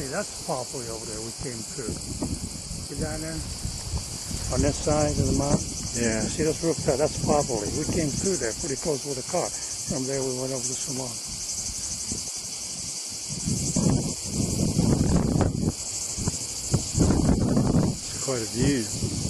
See, that's poplar over there we came through. See down there? On this side of the mountain? Yeah. See this rooftop? That's poplar. We came through there pretty close with a car. From there we went over to Simon. It's quite a view.